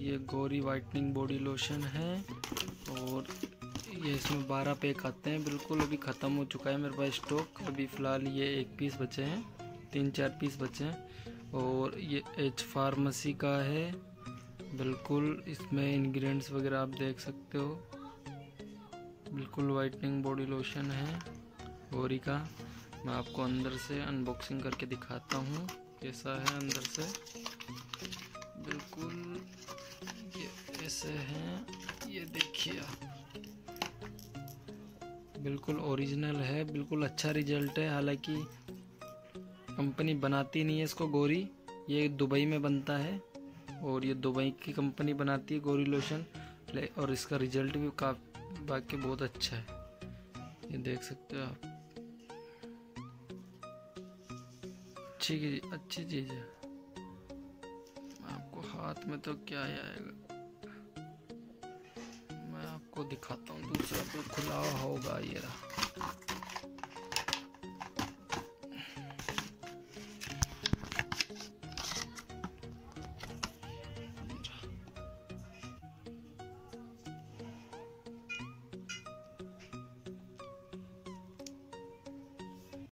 ये Gauri whitening body lotion है और ये इसमें 12 पैक आते हैं। बिल्कुल अभी ख़त्म हो चुका है मेरे पास स्टॉक। अभी फ़िलहाल ये 1 पीस बचे हैं, 3-4 पीस बचे हैं। और ये एच फार्मेसी का है। बिल्कुल इसमें इंग्रेडिएंट्स वगैरह आप देख सकते हो। बिल्कुल वाइटनिंग बॉडी लोशन है गौरी का। मैं आपको अंदर से अनबॉक्सिंग करके दिखाता हूँ कैसा है अंदर से। बिल्कुल ये ऐसे हैं, ये देखिए आप, बिल्कुल ओरिजिनल है। बिल्कुल अच्छा रिजल्ट है। हालांकि कंपनी बनाती नहीं है इसको गौरी, ये दुबई में बनता है और ये दुबई की कंपनी बनाती है गौरी लोशन। और इसका रिजल्ट भी बाकी बहुत अच्छा है, ये देख सकते हो आप। अच्छी चीज़ है। आपको हाथ में तो क्या ही आएगा, मैं आपको दिखाता हूँ। दूसरा तो खुला होगा, ये रहा।